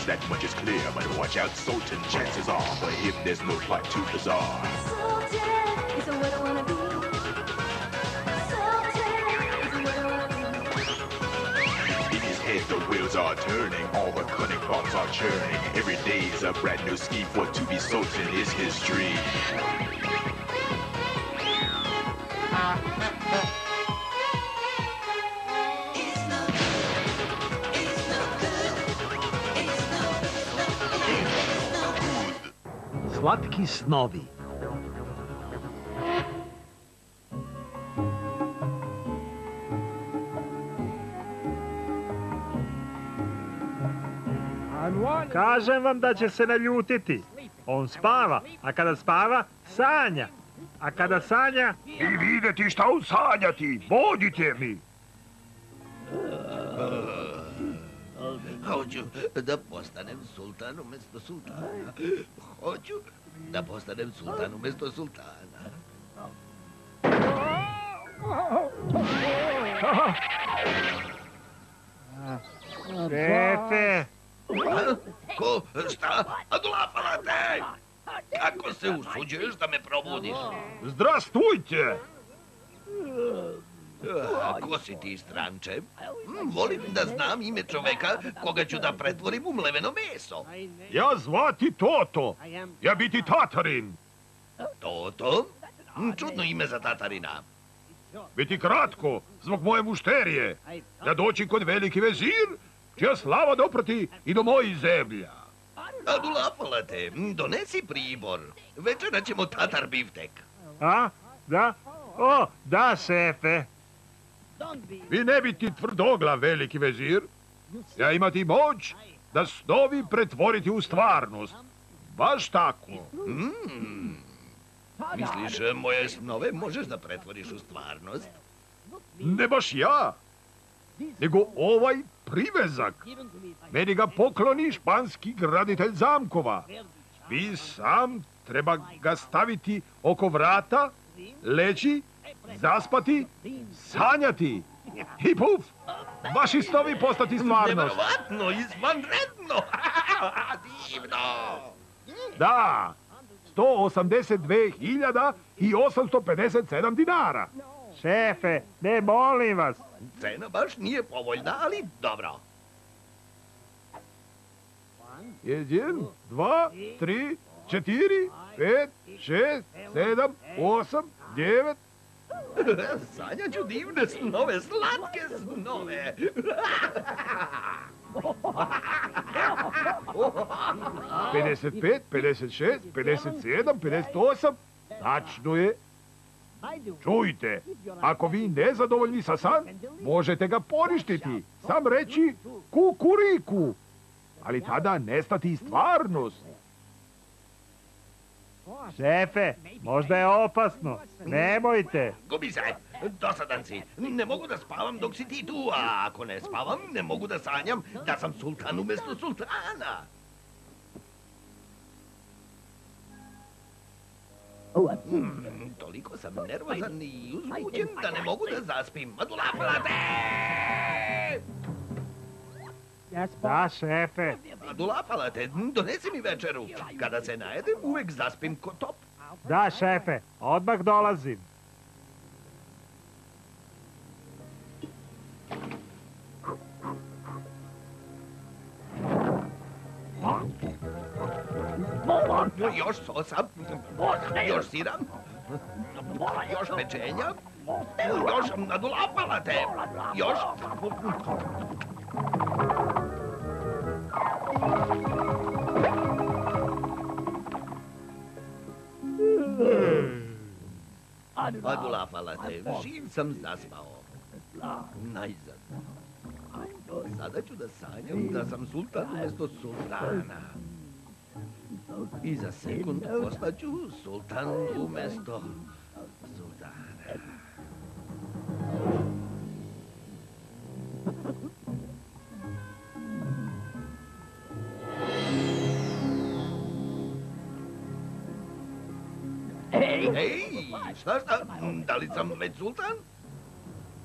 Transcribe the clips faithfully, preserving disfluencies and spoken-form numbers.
that much is clear, but watch out, Sultan, chances are, for him there's no plot too bizarre. Sultan is what I wanna be. Sultan is what I wanna be. In his head the wheels are turning, all the cunning thoughts are churning. Every day's a brand new scheme, for to be Sultan is his dream. Slatki snovi. Kažem vam da će se naljutiti. On spava, a kada spava, sanja. A kada sanja... I vidjeti šta usanjati, vodite mi. Hoću da postanem sultan umjesto sultana. Hoću da postanem sultan umjesto sultana. Šefe! Ko? Šta? Adulafala te! Kako se usuđuješ da me probudiš? Zdrastujte! Ko si ti, stranče? Volim da znam ime čoveka koga ću da pretvorim u mleveno meso. Ja zvati Toto. Ja biti Tatarin. Toto? Čudno ime za Tatarina. Biti kratko, zbog moje mušterije. Ja doći kod veliki vezir, čija slava doprati i do mojih zemlja. Adulafala te, donesi pribor. Večera ćemo tatar biftek. A? Da? O, da, šefe. Vi ne biti tvrdoglav, veliki vezir. Ja imati moć da snovi pretvoriti u stvarnost. Baš tako. Mm. Misliš, moje snove možeš da pretvoriš u stvarnost? Ne baš ja, nego ovaj privezak. Meni ga pokloni španski graditelj zamkova. Vi sam treba ga staviti oko vrata, leći, zaspati, sanjati. I puf, vaši snovi postati stvarnost. Nevjerovatno, izvanredno, divno. Da, sto osamdeset dve hiljade i osamsto pedeset sedam dinara. Šefe, ne molim vas. Cena baš nije povoljna, ali dobro. Jedan, dva, tri, četiri, pet, šest, sedam, osam, devet. Sanjaću divne snove, slatke snove. pedeset pet, pedeset šest, pedeset sedam, pedeset osam. Tačno je. Čujte, ako vi nezadovoljni sa san, možete ga poništiti. Sam reći kukuriku. Ali tada nestati stvarnost. Šefe, možda je opasno. Nemojte. Gubi se, dosadan si. Ne mogu da spavam dok si ti tu, a ako ne spavam, ne mogu da sanjam da sam sultan umjesto sultana. Hmm, toliko sam nervozan i uzbuđen da ne mogu da zaspim. Adulafala te! Da, šefe. Adulafala te, donesi mi večeru. Kada se najedem, uvek zaspim ko top. Da, šefe, odmah dolazim. Još sosa, još sira, još pečenja, još adulafala te, još... Adulafala te, živ sam zaspao. Najzad. Sada ću da sanjam da sam sultan umjesto sultana. I za sekund postaću sultan umjesto sultana. Ej, šta šta, da li sam već sultan?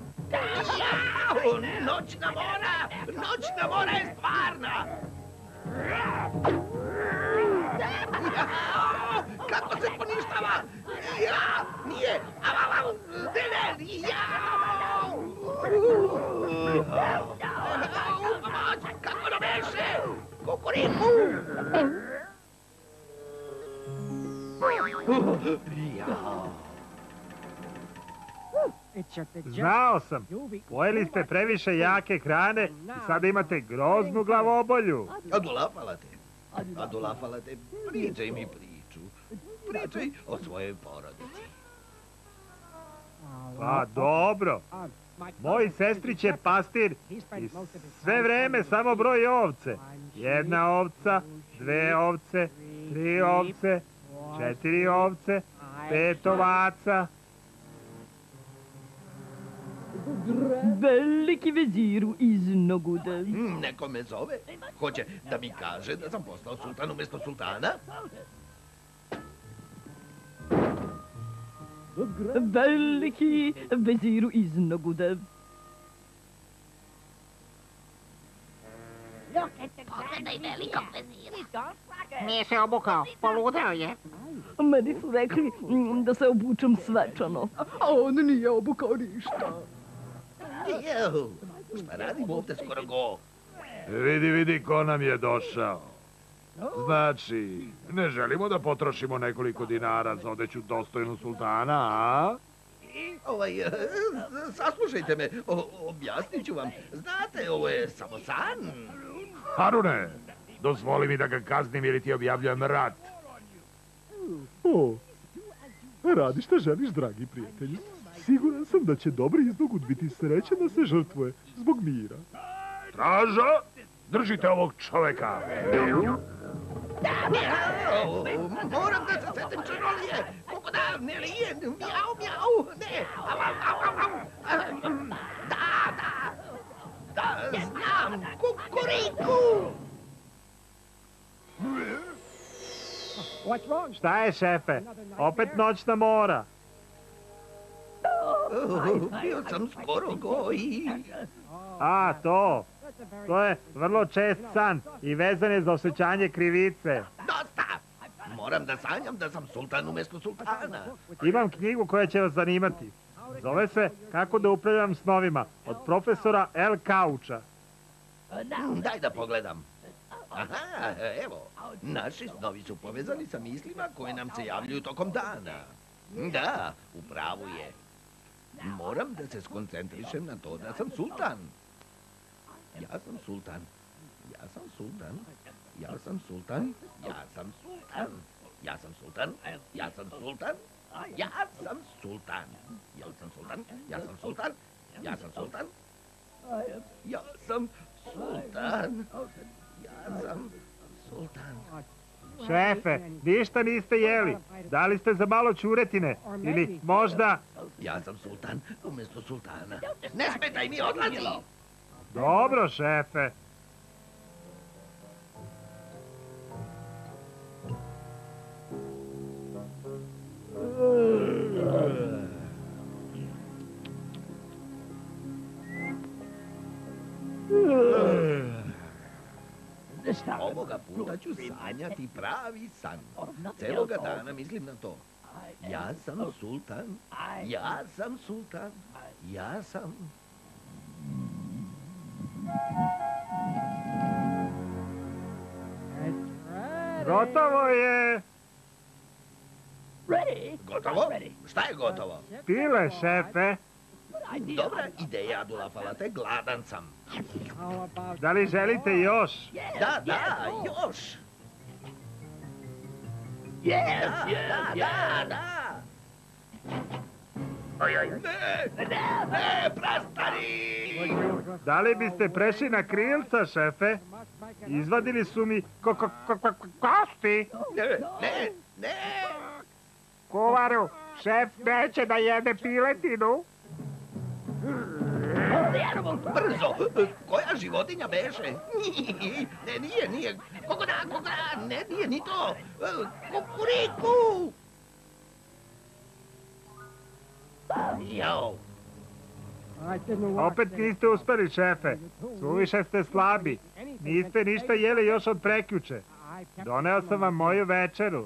Jao, noćna mora, noćna mora je stvarna. Kako se poništava? Ja, nije. Au, au, ne, ne, ja. Kako da beše? Kukuriku. Ja. Znao sam. Pojeli ste previše jake hrane i sada imate groznu glavobolju. Adolafala te. Adolafala te. Pričaj mi priču. Pričaj o svojoj porodici. Pa dobro. Moj sestrić je pastir i sve vreme samo broji ovce. Jedna ovca, dve ovce, tri ovce, četiri ovce, pet ovaca. Veliki veziru iznogude. Hmm, neko me zove. Hoće da mi kaže da sam postao sultan umjesto sultana? Veliki veziru iznogude. Pogledaj velikog vezira. Nije se obukao, poludeo je. Meni su rekli mm, da se obučem svečano. A on nije obukao ništa. Jel, šta radim ovdje skoro go? Vidi, vidi ko nam je došao. Znači, ne želimo da potrošimo nekoliko dinara za odeću dostojnu sultana, a? Ovaj, e, saslušajte me, o, objasnit ću vam. Znate, ovo je samo san. Harune, dozvoli mi da ga kaznim ili ti objavljujem rat. O, radi šta želiš, dragi prijatelju. Siguran sam da će dobri iznogud biti srećan da se žrtvuje zbog mira. Straža, držite ovog čoveka. Mijau, moram da se setim čarolije. Kako da ne lije, mijau, mijau, ne. Au, au, au, au. Da, da, da, znam, kukuriku. Šta je, šefe? Opet noćna mora. Bio sam skoro goji. A, to. To je vrlo čest san i vezan je za osjećanje krivice. Dosta! Moram da sanjam da sam sultan umjesto sultana. Imam knjigu koja će vas zanimati. Zove se Kako da upravljam snovima od profesora El Kauča. Daj da pogledam. Aha, evo. Naši snovi su povezani sa mislima koje nam se javljaju tokom dana. Da, u pravu je. Moram da se skoncentrišem na to da sam sultan. Ja sam sultan. Ja sam sultan. Ja sam sultan. Ja sam sultan. Ja sam sultan. Ja sam sultan. Ja sam sultan. Ja sam sultan. Ja sam sultan. Ja sam sultan. Ja sam sultan. Ja sam sultan. Šefe, ništa niste jeli. Dali ste za malo ćuretine. Ili možda... Ja sam sultan umjesto sultana. Ne smetaj mi, odlazi! Dobro, šefe. Ovoga puta ću sanjati pravi san. Celoga dana mislim na to. Ja sam sultan. Ja sam sultan. Ja sam... Gotovo je. Gotovo? Šta je gotovo? Pile, šefe. Dobra ideja, Adolafalate, gladan sam. Da li želite još? Da, da, još. Da, da, da, da. Ne, ne, prestani! Da li biste prešli na krilca, šefe? Izvadili su mi ko, ko, ko, ko, kosti. Ne, ne, ne. Kuvaru, šef neće da jede piletinu. Brzo, koja životinja beše? Ne, nije, nije. Kako da, kako da, ne, nije ni to. Kukuriku! Jao. Opet niste uspeli, šefe. Suviše ste slabi. Niste ništa jeli još od prekjuče. Doneo sam vam moju večeru.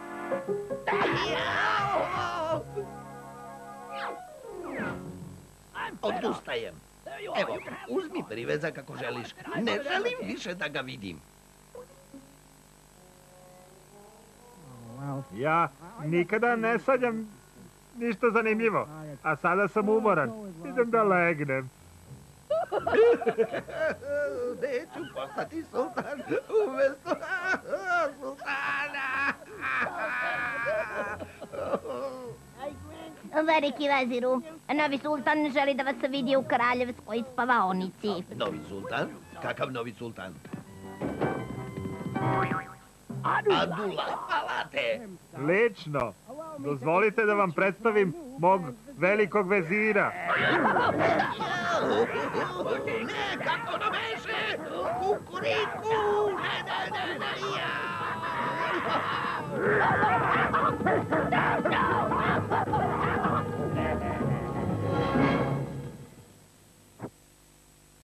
Odustajem. Evo, uzmi privezak ako želiš. Ne želim više da ga vidim. Ja nikada ne sanjam ništa zanimljivo, a sada sam umoran. Idem da legnem. Neću postati sultan umjesto sultana. Veliki veziru, novi sultan želi da vas vidi u kraljevskoj spavaonici. Novi sultan? Kakav novi sultan? Adula Palate! Lično, dozvolite da vam predstavim mog velikog vezira. Ne, kako ono beše? Kukuriku! Ne, ne, ne, ne, ja!